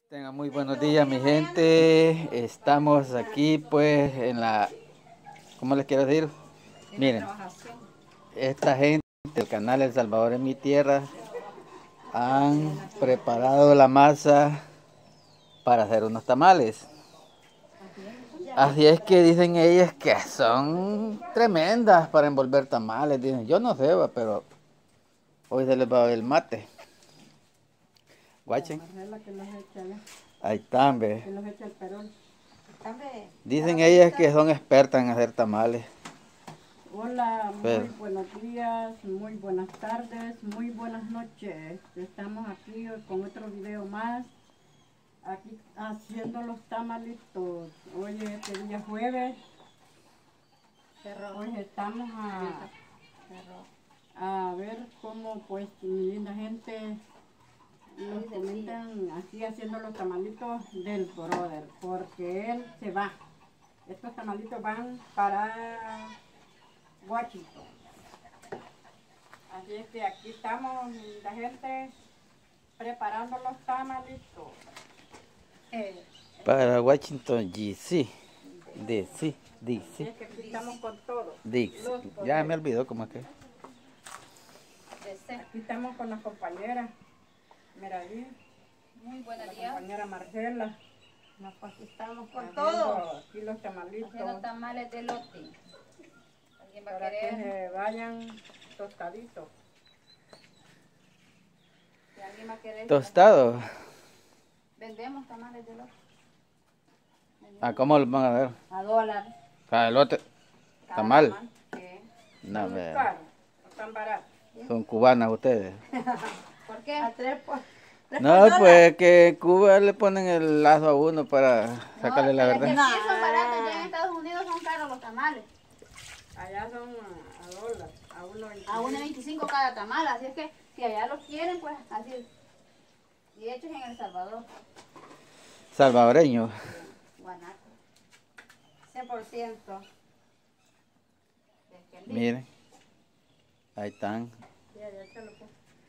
Tengan muy buenos días, mi gente. Estamos aquí pues en la, ¿cómo les quiero decir? Miren, esta gente del canal El Salvador en mi tierra han preparado la masa para hacer unos tamales. Así es que dicen ellas que son tremendas para envolver tamales. Dicen, yo no sé, pero hoy se les va a ver el mate. Guachen. Ahí están, ve. Dicen ellas que son expertas en hacer tamales. Hola, muy buenos días, muy buenas tardes, muy buenas noches. Estamos aquí con otro video más, aquí haciendo los tamalitos. Hoy es este día jueves. Hoy estamos a ver cómo pues mi linda gente nos comentan aquí haciendo los tamalitos del brother, porque él se va. Estos tamalitos van para Washington. Así es que aquí estamos la gente preparando los tamalitos. Para Washington DC. DC. Así es que aquí estamos con todo. Ya me olvidó cómo es que. Aquí estamos con las compañeras. Mira ahí. Muy buenos La días. compañera Marcela. Pues aquí estamos con Haciendo todo. aquí los tamalitos. Haciendo tamales de lote. ¿Alguien va a Para que querer? se vayan tostaditos. Si alguien va a querer. Tostado. Vendemos tamales de lote. ¿A cómo los van a ver? A dólar. ¿A elote? Cada ¿Tamal? tamal. Sí. No, Muy ve. caro, no tan barato. Son cubanas ustedes. ¿Por qué? A tres por No, pues que en Cuba le ponen el lazo a uno para sacarle la pero es que verdad. aquí son baratos. Ya en Estados Unidos son caros los tamales. Allá son a dólar, a 1.25. A 1.25 cada tamal. Así es que si allá los quieren, pues así es. Y hechos en El Salvador. Salvadoreño. Guanaco. 100%. Miren. Ahí están. Ya, échalo, pues.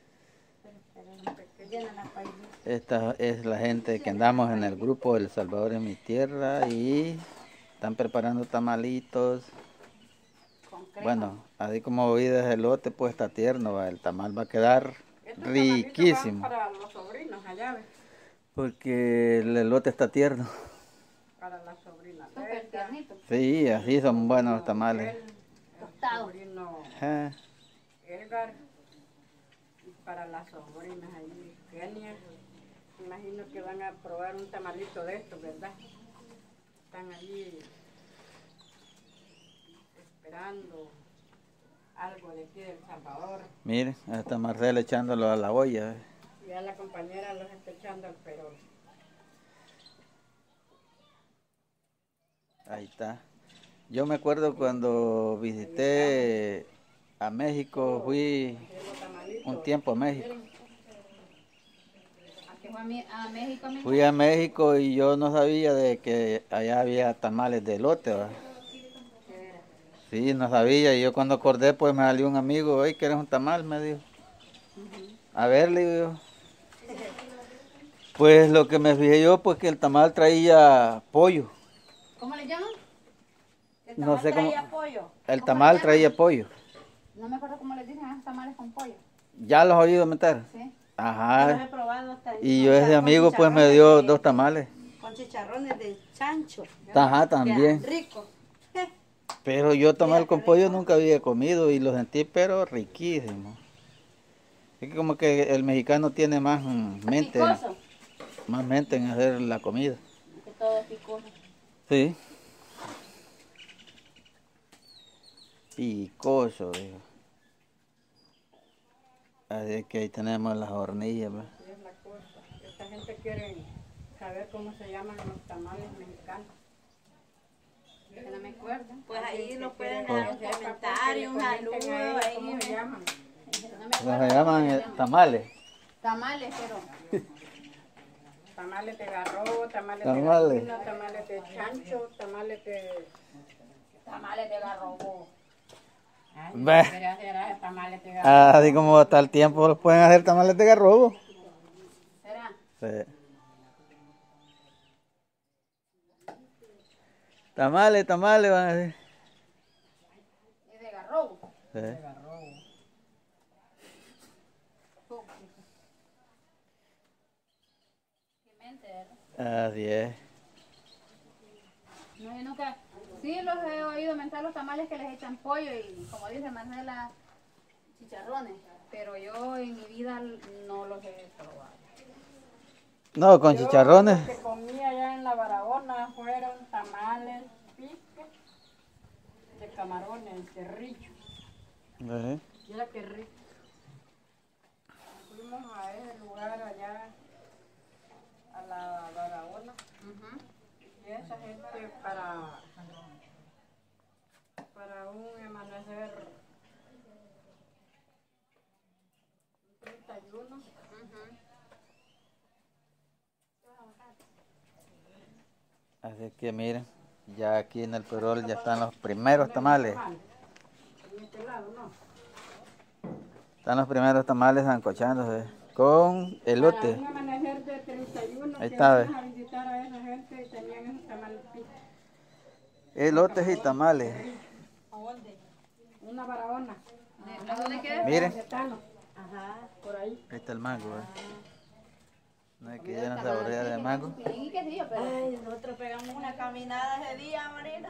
Esta es la gente que andamos en el grupo El Salvador en mi tierra y están preparando tamalitos. Con crema. Bueno, así como hoy de elote pues está tierno, el tamal va a quedar Estos tamalitos riquísimo. van para los sobrinos allá, ¿ves? Porque el elote está tierno. Para las sobrinas. Súper tiernito. Sí, así son buenos los tamales. El Tostado. sobrino Ah, Edgar. Y para las sobrinas ahí, Kenia. Imagino que van a probar un tamalito de estos, ¿verdad? Están allí esperando algo de aquí del Salvador. miren, ahí está Marcela echándolo a la olla. Y ya la compañera los está echando al perol. Ahí está. Yo me acuerdo cuando visité a México, fui un tiempo a México. ¿A qué fue a México? Fui a México y yo no sabía de que allá había tamales de elote, ¿verdad? Sí, no sabía. Y yo cuando acordé, pues me salió un amigo, oye, ¿quieres un tamal? Me dijo. A ver, le digo yo. Pues lo que me fijé yo, pues que el tamal traía pollo. ¿Cómo le llaman? No sé cómo. pollo. El ¿Cómo tamal le traía pollo. No me acuerdo cómo les dicen a esos tamales con pollo. ¿Ya los has oído meter? Sí. Yo los Ajá. he probado hasta ahí. Y yo O sea, ese con amigo pues me chicharrones dio de- 2 tamales. Con chicharrones de chancho. Ajá, también. Queda rico. Pero yo tamal Queda con rico. pollo nunca había comido y lo sentí pero riquísimo. Es que como que el mexicano tiene más mente, Picoso. más mente en hacer la comida. Que todo es picoso. Sí. Picoso, digo. Así es que ahí tenemos las hornillas, ¿verdad? Así es la cosa. Esta gente quiere saber cómo se llaman los tamales mexicanos. Que no me acuerdo. Pues ahí nos pueden Pues- dar un comentario, un saludo, ahí. ¿Cómo se llaman? No me Los acuerdo se llaman cómo se llaman. tamales. Tamales, pero Tamales de garrobo, tamales Tamales. de gallina, tamales de chancho, tamales de... tamales de garrobo. Ay, Ve. debería hacer tamales de garrobo. Así como hasta el tiempo los pueden hacer tamales de garrobo. ¿Será? Sí. Tamales, tamales van a decir. Es de garrobo. Sí. Qué mente, ¿verdad? Así es. No, yo nunca, sí los he oído mentar los tamales que les echan pollo y como dice Marcela, chicharrones, pero yo en mi vida no los he probado. No, con chicharrones. Lo que comí allá en la Barahona fueron tamales, pique, de camarones, de richo. Ajá. Mira qué rico. Fuimos a ese lugar allá, a la Barahona. Y esa gente para un amanecer 31. Así que miren, ya aquí en el Perol ya están los primeros tamales. En este lado, ¿no? Están los primeros tamales sancochándose con elote. Para un amanecer de 31 Ahí que está, fuimos a visitar a esa gente y tenían esos tamales pique. Elotes y tamales. ¿A dónde? Una Barahona. ¿De dónde queda? Miren. Cayetano. Ajá, por ahí. Ahí está el mango, no es que ya no saborea de mango. Sí, qué sí, pero... Ay, nosotros pegamos una caminada ese día, Marina.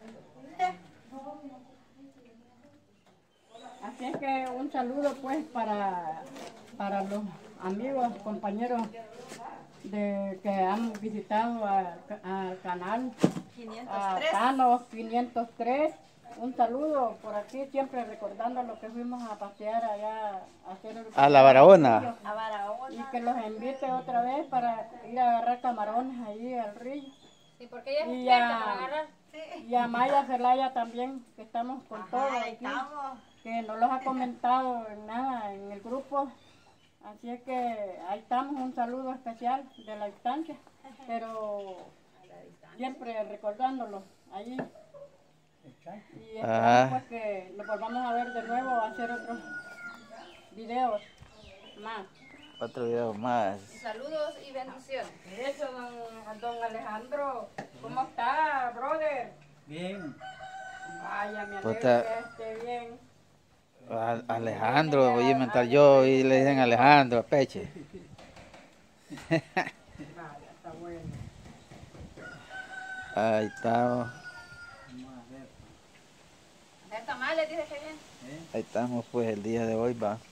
Así es que un saludo pues para los amigos, compañeros que han visitado al canal, a 503. Thanos 503. Un saludo por aquí, siempre recordando lo que fuimos a pasear allá a hacer el A la Barahona. A Barahona. y que los invite otra vez para ir a agarrar camarones ahí al río. Sí, porque ella es Y experta ya- para agarrar. Y a Maya Zelaya también, que estamos con todo Ajá, ahí aquí, estamos. que no los ha comentado en nada en el grupo. Así es que ahí estamos, un saludo especial de la distancia, pero siempre recordándolo allí. Y esperamos pues que nos volvamos a ver de nuevo, a hacer otros videos más. Otro video más. Saludos y bendiciones. Eso, don Alejandro, ¿cómo está, brother? Bien. Vaya, me Puta. alegro que esté bien. Alejandro, voy a inventar yo y le dicen Alejandro a Peche. Vaya, está bueno. Ahí estamos, Hacer tamales, dice que bien. ahí estamos pues el día de hoy va.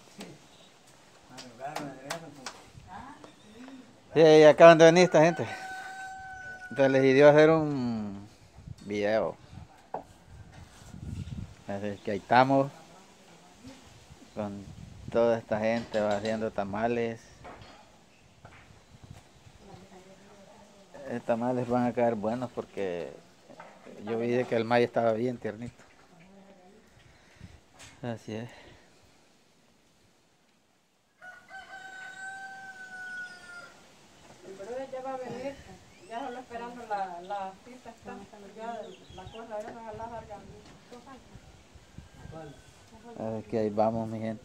Sí, acaban de venir esta gente. Entonces les pidió hacer un video. Así que ahí estamos con toda esta gente va haciendo tamales. Tamales van a quedar buenos porque yo vi de que el maíz estaba bien tiernito. Así es. El brother ya va a venir, ya solo esperando la cita, está, ya la cosa esa la larga. Así que ahí vamos, mi gente.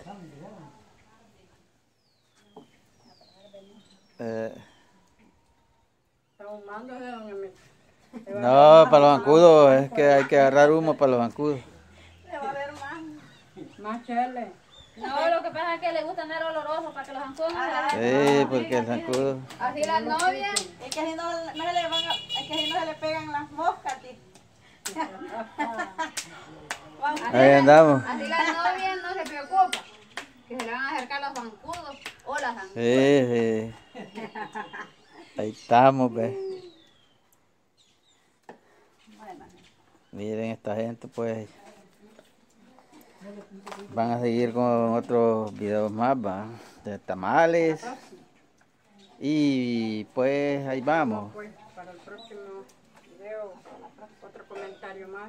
Está humándose, don Emilio. No, para los zancudos, es que hay que agarrar humo para los zancudos. Le va a ver más. Más chele. No, lo que pasa es que le gusta andar oloroso para que los zancudos no se la Sí, porque el zancudo. Así las novias, Es que así no se le van a, es que así no se le pegan las moscas, tío. Ahí andamos. así las novias no se preocupan. Que se le van a acercar los zancudos o las zancudas. Sí, sí. Ahí estamos, ve. Miren esta gente, pues. Van a seguir con otros videos más, va. De tamales. Y pues ahí vamos. Pues para el próximo video, otro comentario más.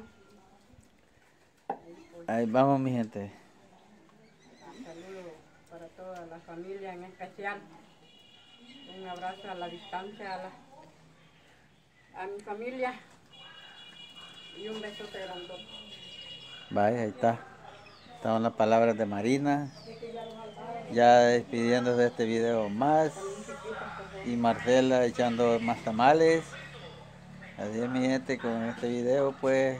Ahí vamos, mi gente. Un saludo para toda la familia en especial. Un abrazo a la distancia a mi familia. Y un besote grandote. Vaya, ahí está. Están las palabras de Marina. Ya despidiéndose de este video más. Y Marcela echando más tamales. Así es mi gente, con este video pues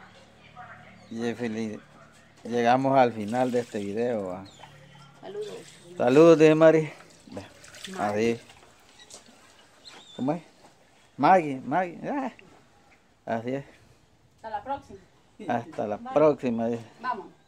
llegamos al final de este video. ¿Va? Saludos. Saludos de Mari. Así. ¿Cómo es? Maggie. Así es. Hasta la próxima. Hasta la próxima. Vamos.